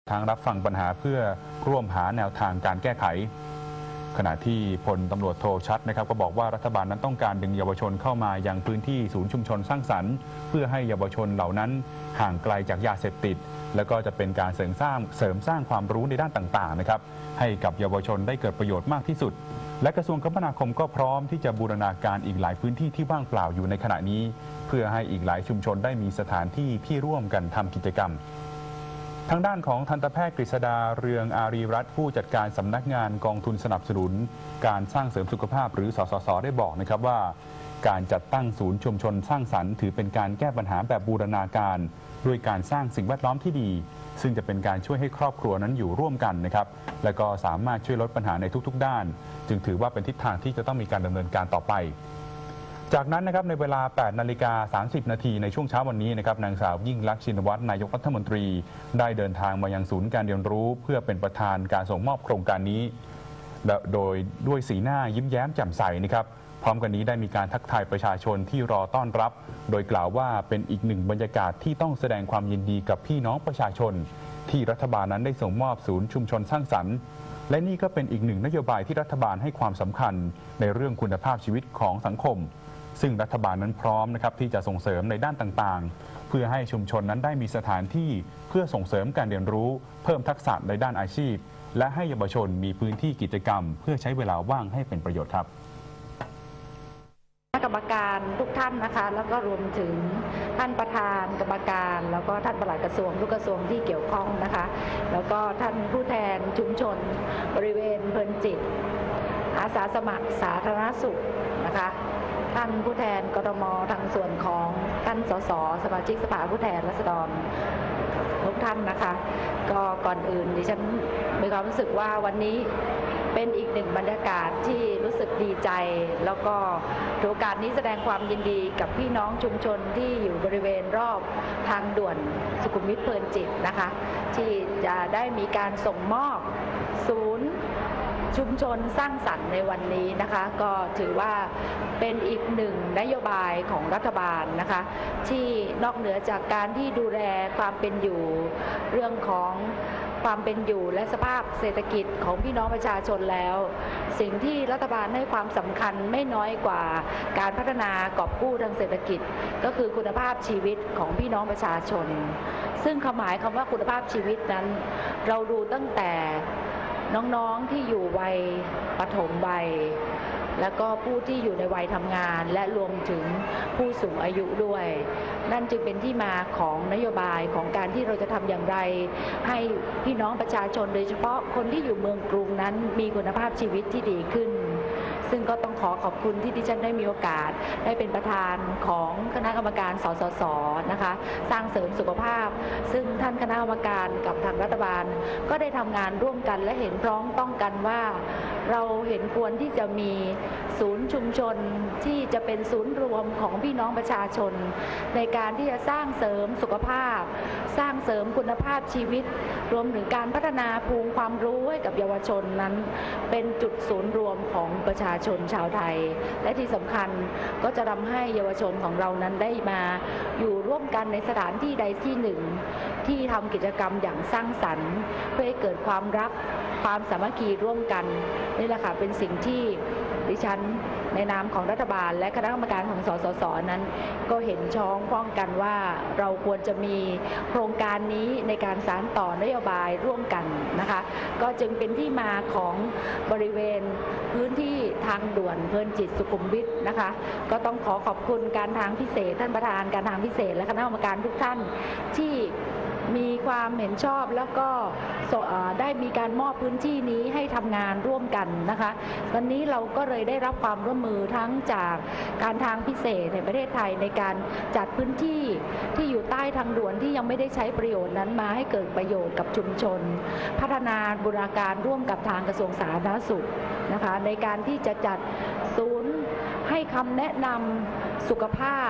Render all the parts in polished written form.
ทางรับฟังปัญหาเพื่อร่วมหาแนวทางการแก้ไขขณะที่พลตำรวจโทชัดนะครับก็บอกว่ารัฐบาลนั้นต้องการดึงเยาวชนเข้ามายังพื้นที่ศูนย์ชุมชนสร้างสรรค์เพื่อให้เยาวชนเหล่านั้นห่างไกลจากยาเสพติดแล้วก็จะเป็นการเสริมสร้างความรู้ในด้านต่างๆนะครับให้กับเยาวชนได้เกิดประโยชน์มากที่สุดและกระทรวงคมนาคมก็พร้อมที่จะบูรณาการอีกหลายพื้นที่ที่ว่างเปล่าอยู่ในขณะนี้เพื่อให้อีกหลายชุมชนได้มีสถานที่ที่ร่วมกันทำกิจกรรมทางด้านของทันตแพทย์กฤษดาเรืองอารีรัตน์ผู้จัดการสำนักงานกองทุนสนับสนุนการสร้างเสริมสุขภาพหรือสสสได้บอกนะครับว่าการจัดตั้งศูนย์ชุมชนสร้างสรรค์ถือเป็นการแก้ปัญหาแบบบูรณาการด้วยการสร้างสิ่งแวดล้อมที่ดีซึ่งจะเป็นการช่วยให้ครอบครัวนั้นอยู่ร่วมกันนะครับและก็สามารถช่วยลดปัญหาในทุกๆด้านจึงถือว่าเป็นทิศทางที่จะต้องมีการดำเนินการต่อไปจากนั้นนะครับในเวลา 8:30 น.ในช่วงเช้าวันนี้นะครับนางสาวยิ่งลักษณ์ชินวัตรนายกรัฐมนตรีได้เดินทางมายังศูนย์การเรียนรู้เพื่อเป็นประธานการส่งมอบโครงการนี้และด้วยสีหน้ายิ้มแย้มแจ่มใสนะครับพร้อมกันนี้ได้มีการทักทายประชาชนที่รอต้อนรับโดยกล่าวว่าเป็นอีกหนึ่งบรรยากาศที่ต้องแสดงความยินดีกับพี่น้องประชาชนที่รัฐบาลนั้นได้ส่งมอบศูนย์ชุมชนสร้างสรรค์และนี่ก็เป็นอีกหนึ่งนโยบายที่รัฐบาลให้ความสำคัญในเรื่องคุณภาพชีวิตของสังคมซึ่งรัฐบาลนั้นพร้อมนะครับที่จะส่งเสริมในด้านต่างๆเพื่อให้ชุมชนนั้นได้มีสถานที่เพื่อส่งเสริมการเรียนรู้เพิ่มทักษะในด้านอาชีพและให้เยาวชนมีพื้นที่กิจกรรมเพื่อใช้เวลาว่างให้เป็นประโยชน์ครับกรรมการทุกท่านนะคะแล้วก็รวมถึงท่านประธานกรรมการแล้วก็ท่านปลัดกระทรวงทุกกระทรวงที่เกี่ยวข้องนะคะแล้วก็ท่านผู้แทนชุมชนบริเวณเพลินจิตอาสาสมัครสาธารณสุขนะคะท่านผู้แทนกทมทางส่วนของท่านสสสมาชิกสภาผู้แทนราษฎรทุกท่านนะคะก็ก่อนอื่นดิฉันมีความรู้สึกว่าวันนี้เป็นอีกหนึ่งบรรยากาศที่รู้สึกดีใจแล้วก็โอกาสนี้แสดงความยินดีกับพี่น้องชุมชนที่อยู่บริเวณรอบทางด่วนสุขุมวิทเพลินจิตนะคะที่จะได้มีการส่งมอบศูนย์ชุมชนสร้างสรรค์ในวันนี้นะคะก็ถือว่าเป็นอีกหนึ่งนโยบายของรัฐบาลนะคะที่นอกเหนือจากการที่ดูแลความเป็นอยู่เรื่องของความเป็นอยู่และสภาพเศรษฐกิจของพี่น้องประชาชนแล้วสิ่งที่รัฐบาลให้ความสำคัญไม่น้อยกว่าการพัฒนากอบกู้ทางเศรษฐกิจก็คือคุณภาพชีวิตของพี่น้องประชาชนซึ่งความหมายคำว่าคุณภาพชีวิตนั้นเราดูตั้งแต่น้องๆที่อยู่วัยปฐมวัยแล้วก็ผู้ที่อยู่ในวัยทำงานและรวมถึงผู้สูงอายุด้วยนั่นจึงเป็นที่มาของนโยบายของการที่เราจะทำอย่างไรให้พี่น้องประชาชนโดยเฉพาะคนที่อยู่เมืองกรุงนั้นมีคุณภาพชีวิตที่ดีขึ้นซึ่งก็ต้องขอบคุณที่ดิฉันได้มีโอกาสได้เป็นประธานของคณะกรรมการสสสนะคะสร้างเสริมสุขภาพซึ่งท่านคณะกรรมการกับทางรัฐบาลก็ได้ทำงานร่วมกันและเห็นพ้องต้องกันว่าเราเห็นควรที่จะมีศูนย์ชุมชนที่จะเป็นศูนย์รวมของพี่น้องประชาชนในการที่จะสร้างเสริมสุขภาพสร้างเสริมคุณภาพชีวิตรวมถึงการพัฒนาภูมิความรู้ให้กับเยาวชนนั้นเป็นจุดศูนย์รวมของประชาชนชาวไทยและที่สำคัญก็จะทำให้เยาวชนของเรานั้นได้มาอยู่ร่วมกันในสถานที่ใดที่หนึ่งที่ทำกิจกรรมอย่างสร้างสรรค์เพื่อให้เกิดความรักความสามัคคีร่วมกันนี่แหละค่ะเป็นสิ่งที่ดิฉันในนามของรัฐบาลและคณะกรรมการของสสสนั้นก็เห็นช้องพ้องกันว่าเราควรจะมีโครงการนี้ในการสานต่อนโยบายร่วมกันนะคะก็จึงเป็นที่มาของบริเวณพื้นที่ทางด่วนเพลินจิตสุขุมวิทนะคะก็ต้องขอบคุณการทางพิเศษท่านประธานการทางพิเศษและคณะกรรมการทุกท่านที่มีความเห็นชอบแล้วก็ได้มีการมอบพื้นที่นี้ให้ทำงานร่วมกันนะคะวันนี้เราก็เลยได้รับความร่วมมือทั้งจากการทางพิเศษในประเทศไทยในการจัดพื้นที่ที่อยู่ใต้ทางด่วนที่ยังไม่ได้ใช้ประโยชน์นั้นมาให้เกิดประโยชน์กับชุมชนพัฒนาบูรณาการร่วมกับทางกระทรวงสาธารณสุขนะคะในการที่จะจัดศูนย์ให้คำแนะนำสุขภาพ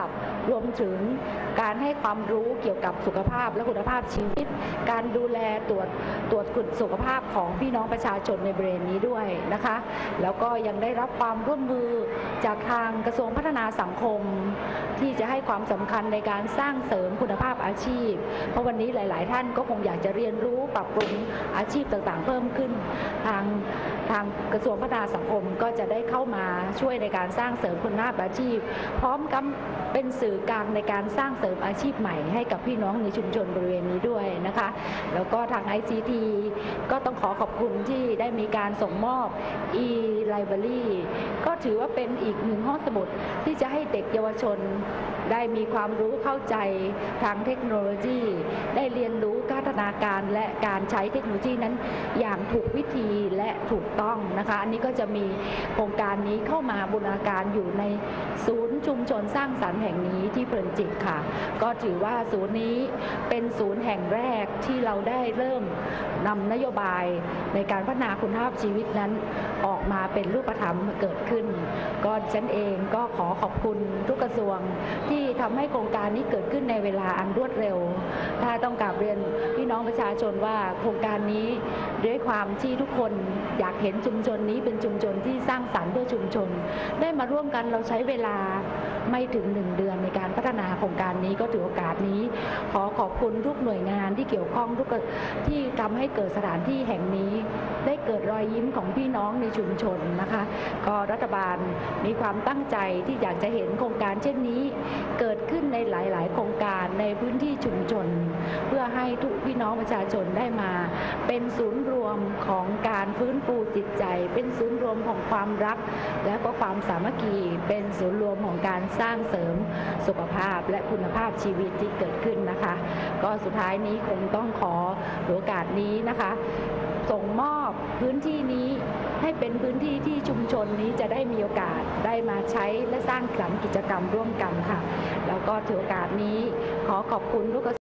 รวมถึงการให้ความรู้เกี่ยวกับสุขภาพและคุณภาพชีวิตการดูแลตรวจสุขภาพของพี่น้องประชาชนในบริเวณนี้ด้วยนะคะแล้วก็ยังได้รับความร่วมมือจากทางกระทรวงพัฒนาสังคมที่จะให้ความสำคัญในการสร้างเสริมคุณภาพอาชีพเพราะวันนี้หลายๆท่านก็คงอยากจะเรียนรู้ปรับปรุงอาชีพต่างๆเพิ่มขึ้นทางกระทรวงพัฒนาสังคมก็จะได้เข้ามาช่วยในการสร้างเสริมคุณภาพอาชีพพร้อมกับเป็นสื่อกลางในการสร้างเสริมอาชีพใหม่ให้กับพี่น้องในชุมชนบริเวณนี้ด้วยนะคะแล้วก็ทาง ICT ก็ต้องขอบคุณที่ได้มีการส่งมอบ e-library ก็ถือว่าเป็นอีกหนึ่งห้องสมุดที่จะให้เด็กเยาวชนได้มีความรู้เข้าใจทางเทคโนโลยีได้เรียนรู้พัฒนาการและการใช้เทคโนโลยีนั้นอย่างถูกวิธีและถูกต้องนะคะอันนี้ก็จะมีโครงการนี้เข้ามาบูรณาการอยู่ในศูนย์ชุมชนสร้างสรรค์แห่งนี้ที่เพลินจิตค่ะก็ถือว่าศูนย์นี้เป็นศูนย์แห่งแรกที่เราได้เริ่มนำนโยบายในการพัฒนาคุณภาพชีวิตนั้นออกมาเป็นรูปธรรมเกิดขึ้นก็ฉันเองก็ขอขอบคุณทุกกระทรวงที่ทำให้โครงการนี้เกิดขึ้นในเวลาอันรวดเร็วถ้าต้องกราบเรียนพี่น้องประชาชนว่าโครงการนี้ด้วยความที่ทุกคนอยากเห็นชุมชนนี้เป็นชุมชนที่สร้างสรรค์เพื่อชุมชนได้มาร่วมกันเราใช้เวลาไม่ถึง1 เดือนในการพัฒนาโครงการนี้ก็ถือโอกาสนี้ขอขอบคุณทุกหน่วยงานที่เกี่ยวข้องทุกที่ทำให้เกิดสถานที่แห่งนี้ได้เกิดรอยยิ้มของพี่น้องในชุมชนนะคะก็รัฐบาลมีความตั้งใจที่อยากจะเห็นโครงการเช่นนี้เกิดขึ้นในหลายๆโครงการในพื้นที่ชุมชนเพื่อให้ทุกพี่น้องประชาชนได้มาเป็นศูนย์รวมของการฟื้นฟูจิตใจเป็นศูนย์รวมของความรักและก็ความสามัคคีเป็นศูนย์รวมของการสร้างเสริมสุขภาพและคุณภาพชีวิตที่เกิดขึ้นนะคะก็สุดท้ายนี้คงต้องขอโอกาสนี้นะคะส่งมอบพื้นที่นี้ให้เป็นพื้นที่ที่ชุมชนนี้จะได้มีโอกาสได้มาใช้และสร้างสรรค์กิจกรรมร่วมกันค่ะแล้วก็ถือโอกาสนี้ขอขอบคุณทุก